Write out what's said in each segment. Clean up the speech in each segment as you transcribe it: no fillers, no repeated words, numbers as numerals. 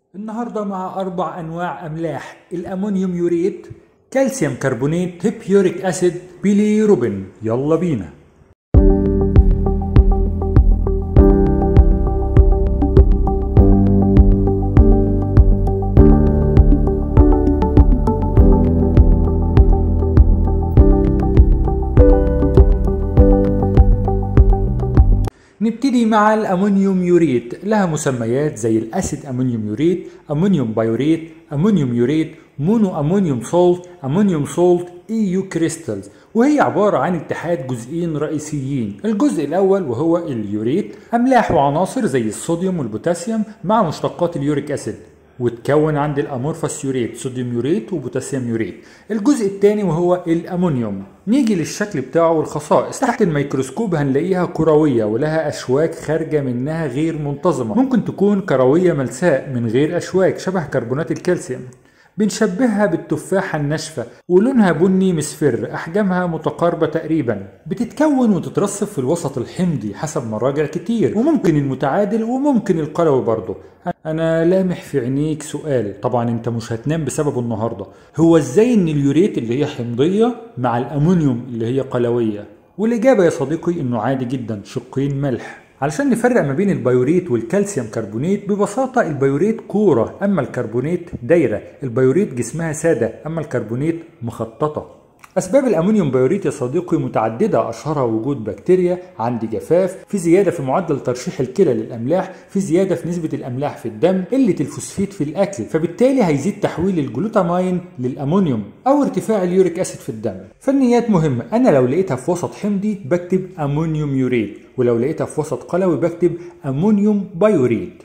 النهاردة مع 4 أنواع أملاح: الأمونيوم يوريت، كالسيوم كربونات، هيبيوريك أسيد، بيليروبين. يلا بينا. نبتدي مع الأمونيوم يوريت. لها مسميات زي الأسيد أمونيوم يوريت، أمونيوم بايوريت، أمونيوم يوريت، مونو أمونيوم سولت، أمونيوم سولت، EU كريستالز. وهي عبارة عن اتحاد جزئين رئيسيين. الجزء الأول وهو اليوريت، أملاح وعناصر زي الصوديوم والبوتاسيوم مع مشتقات اليوريك أسيد، وتكون عند الامورفس يوريت صوديوم يوريت وبوتاسيوم يوريت. الجزء الثاني وهو الامونيوم. نيجي للشكل بتاعه والخصائص. تحت الميكروسكوب هنلاقيها كرويه ولها اشواك خارجه منها غير منتظمه، ممكن تكون كرويه ملساء من غير اشواك شبه كربونات الكالسيوم. بنشبهها بالتفاحة الناشفة ولونها بني مصفر، أحجامها متقاربة تقريبا. بتتكون وتترسب في الوسط الحمضي حسب مراجع كتير، وممكن المتعادل وممكن القلوي برضه. أنا لامح في عينيك سؤال، طبعا أنت مش هتنام بسببه النهاردة. هو إزاي إن اليوريت اللي هي حمضية مع الأمونيوم اللي هي قلوية؟ والإجابة يا صديقي إنه عادي جدا، شقين ملح. علشان نفرق ما بين البيوريت والكالسيوم كربونات، ببساطة البيوريت كورة أما الكربونات دايرة. البيوريت جسمها سادة أما الكربونات مخططة. أسباب الأمونيوم بيوريت يا صديقي متعددة، أشهرها وجود بكتيريا، عندي جفاف، في زيادة في معدل ترشيح الكلى للأملاح، في زيادة في نسبة الأملاح في الدم، قلة الفوسفيت في الأكل فبالتالي هيزيد تحويل الجلوتامين للأمونيوم، أو ارتفاع اليوريك أسيد في الدم. فالنيات مهمة. أنا لو لقيتها في وسط حمضي بكتب أمونيوم يوريت، ولو لقيتها في وسط قلوي بكتب أمونيوم بايوريت.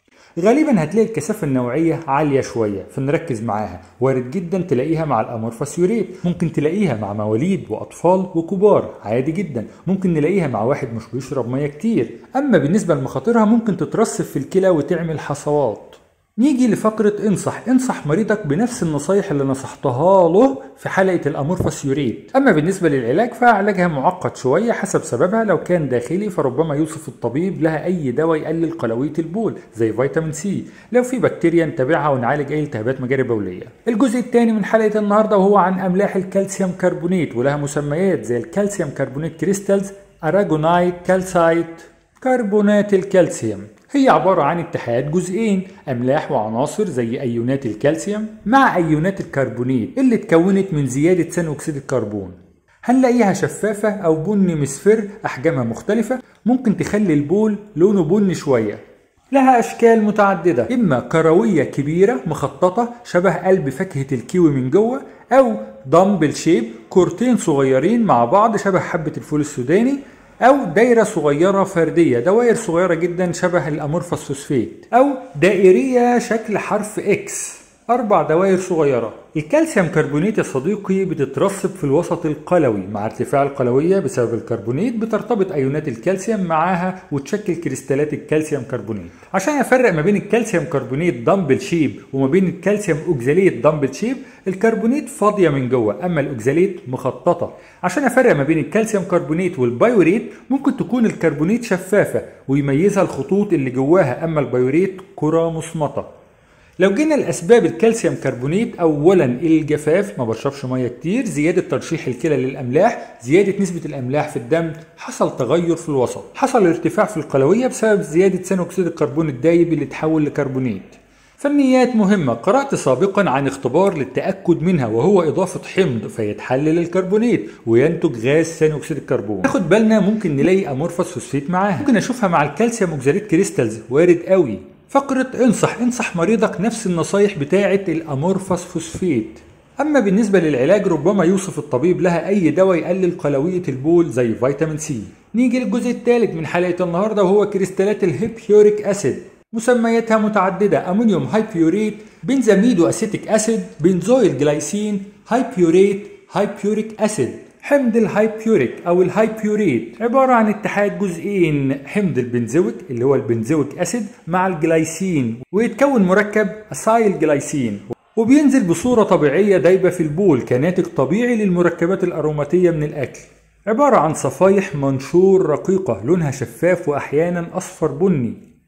غالبا هتلاقي الكثافة النوعية عالية شوية فنركز معاها. وارد جدا تلاقيها مع الامورفس يوريت، ممكن تلاقيها مع مواليد واطفال وكبار عادي جدا، ممكن نلاقيها مع واحد مش بيشرب ميه كتير. اما بالنسبة لمخاطرها ممكن تترسب في الكلى وتعمل حصوات. نيجي لفقرة انصح مريضك بنفس النصايح اللي نصحتها له في حلقة الامورفس يوريت. اما بالنسبة للعلاج فعلاجها معقد شوية حسب سببها. لو كان داخلي فربما يوصف الطبيب لها اي دواء يقلل قلوية البول زي فيتامين سي. لو في بكتيريا نتابعها ونعالج اي التهابات مجاري بولية. الجزء الثاني من حلقة النهاردة وهو عن املاح الكالسيوم كربونات، ولها مسميات زي الكالسيوم كربونات كريستالز، اراجونايت، كالسايت. كربونات الكالسيوم هي عبارة عن اتحاد جزئين، أملاح وعناصر زي أيونات الكالسيوم مع أيونات الكربونات اللي اتكونت من زيادة ثاني أكسيد الكربون. هنلاقيها شفافة أو بني مصفر، أحجامها مختلفة، ممكن تخلي البول لونه بني شوية. لها أشكال متعددة، إما كروية كبيرة مخططة شبه قلب فاكهة الكيوي من جوه، أو دامبل شيب، كورتين صغيرين مع بعض شبه حبة الفول السوداني، أو دايرة صغيرة فردية، دوائر صغيرة جدا شبه الأمورفس فوسفيت، أو دائرية شكل حرف إكس، 4 دوائر صغيرة. الكالسيوم كربونات يا صديقي بتترسب في الوسط القلوي، مع ارتفاع القلوية بسبب الكربونات بترتبط أيونات الكالسيوم معاها وتشكل كريستالات الكالسيوم كربونات. عشان أفرق ما بين الكالسيوم كربونات دامبل شيب وما بين الكالسيوم أوكزاليت دامبل شيب، الكربونات فاضية من جوه أما الأوكزاليت مخططة. عشان أفرق ما بين الكالسيوم كربونات والبايوريت، ممكن تكون الكربونات شفافة ويميزها الخطوط اللي جواها أما البايوريت كرة مصمتة. لو جينا لأسباب الكالسيوم كربونات، أولا الجفاف، ما بشربش ميه كتير، زيادة ترشيح الكلى للأملاح، زيادة نسبة الأملاح في الدم، حصل تغير في الوسط، حصل ارتفاع في القلوية بسبب زيادة ثاني أكسيد الكربون الدايب اللي تحول لكربونات. فالنيات مهمة. قرأت سابقا عن اختبار للتأكد منها وهو إضافة حمض فيتحلل الكربونات وينتج غاز ثاني أكسيد الكربون. ناخد بالنا ممكن نلاقي أمورفس فوسفيت معاها، ممكن أشوفها مع الكالسيوم أوكزاليت كريستالز، وارد قوي. فقرة انصح مريضك نفس النصايح بتاعة الأمورفس فوسفيت. أما بالنسبة للعلاج ربما يوصف الطبيب لها أي دواء يقلل قلوية البول زي فيتامين سي. نيجي للجزء الثالث من حلقة النهاردة وهو كريستالات الهيبيوريك أسيد. مسمياتها متعددة: أمونيوم هايبيوريت، بنزاميدو أسيتيك أسيد، بنزويل جلايسين، هايبيوريت، هايبيوريك أسيد. حمض الهايبيوريك أو الهايبيوريت عبارة عن اتحاد جزئين، حمض البنزويك اللي هو البنزويك أسيد مع الجلايسين، ويتكون مركب أسايل جلايسين، وبينزل بصورة طبيعية دايبة في البول كناتج طبيعي للمركبات الأروماتية من الأكل. عبارة عن صفائح منشور رقيقة لونها شفاف وأحيانا أصفر بني.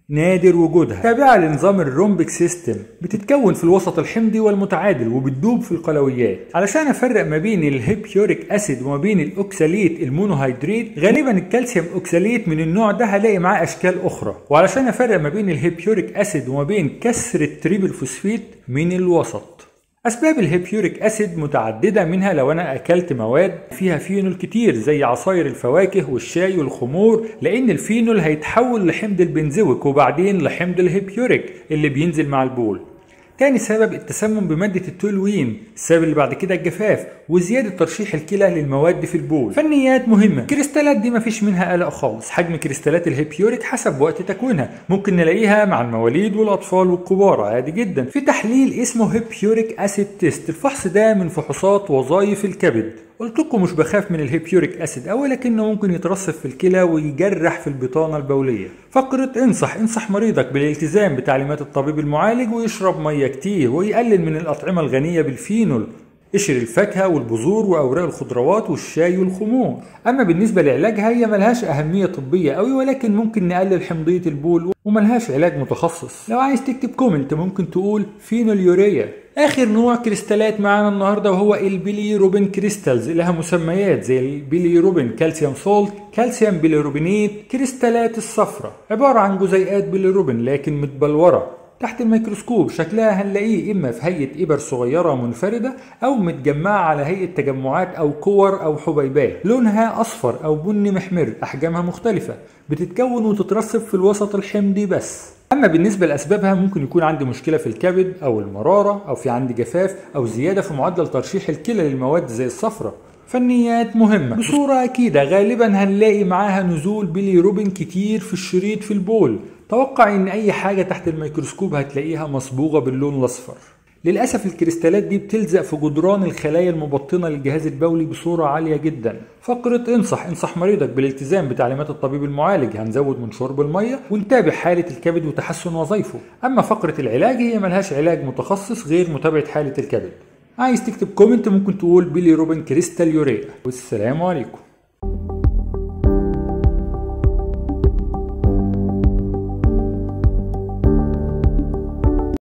نادر وجودها، تابعة لنظام الرومبيك سيستم، بتتكون في الوسط الحمضي والمتعادل وبتدوب في القلويات. علشان افرق ما بين الهيبيوريك اسيد وما بين الاوكساليت المونوهيدريت، غالبا الكالسيوم اوكساليت من النوع ده هلاقي معاه اشكال اخرى. وعلشان افرق ما بين الهيبيوريك اسيد وما بين كسر التريبل فوسفيت من الوسط. أسباب الهيبيوريك أسيد متعددة، منها لو أنا أكلت مواد فيها فينول كتير زي عصاير الفواكه والشاي والخمور، لأن الفينول هيتحول لحمض البنزويك وبعدين لحمض الهيبيوريك اللي بينزل مع البول. تاني سبب التسمم بمادة التولوين، السبب اللي بعد كده الجفاف وزيادة ترشيح الكلى للمواد في البول. فنيات مهمة، الكريستالات دي مفيش منها قلق خالص. حجم كريستالات الهيبيوريك حسب وقت تكوينها، ممكن نلاقيها مع المواليد والأطفال والكبار عادي جدا. في تحليل اسمه هيبيوريك أسيد تيست، الفحص ده من فحوصات وظائف الكبد. قلت لكم مش بخاف من الهيبيوريك اسيد ولكنه ممكن يترسب في الكلى ويجرح في البطانه البوليه. فقره انصح مريضك بالالتزام بتعليمات الطبيب المعالج ويشرب ميه كتير ويقلل من الاطعمه الغنيه بالفينول. قشر الفاكهه والبذور واوراق الخضروات والشاي والخمور. اما بالنسبه لعلاجها هي ملهاش اهميه طبيه قوي، ولكن ممكن نقلل حمضيه البول وملهاش علاج متخصص. لو عايز تكتب كومنت ممكن تقول فينوليوريا. اخر نوع كريستالات معانا النهارده وهو البيليروبين كريستالز، لها مسميات زي البيليروبين كالسيوم سولت، كالسيوم بيليروبينيت. كريستالات الصفرة عباره عن جزيئات بيليروبين لكن متبلوره. تحت الميكروسكوب شكلها هنلاقيه اما في هيئه ابر صغيره منفرده او متجمعه على هيئه تجمعات او كور او حبيبات. لونها اصفر او بني محمر، احجامها مختلفه، بتتكون وتترسب في الوسط الحمضي بس. اما بالنسبه لاسبابها ممكن يكون عندي مشكله في الكبد او المراره او في عندي جفاف او زياده في معدل ترشيح الكلى للمواد زي الصفرة. فنيات مهمه بصوره اكيده، غالبا هنلاقي معاها نزول بيليروبين كتير في الشريط في البول. توقع ان اي حاجه تحت الميكروسكوب هتلاقيها مصبوغه باللون الاصفر. للاسف الكريستالات دي بتلزق في جدران الخلايا المبطنه للجهاز البولي بصوره عاليه جدا. فقره انصح مريضك بالالتزام بتعليمات الطبيب المعالج، هنزود من شرب الميه ونتابع حاله الكبد وتحسن وظائفه. اما فقره العلاج هي ملهاش علاج متخصص غير متابعه حاله الكبد. عايز تكتب كومنت ممكن تقول بيليروبين كريستال يوريا. والسلام عليكم.